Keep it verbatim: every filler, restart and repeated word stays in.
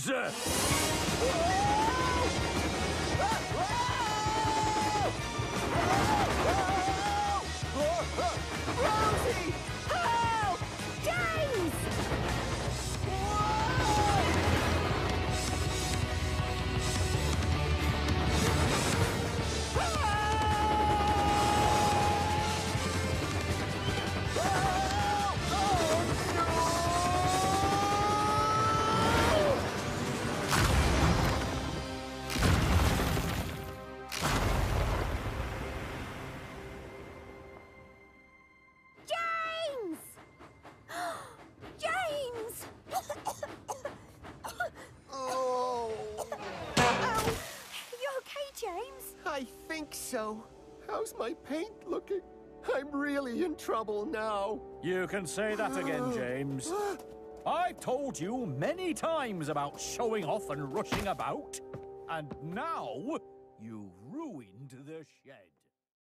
James! Rosie! Help! James! James! Oh, You okay, James? I think so. How's my paint looking? I'm really in trouble now. You can say that again, James. I've told you many times about showing off and rushing about. And now you've ruined the shed.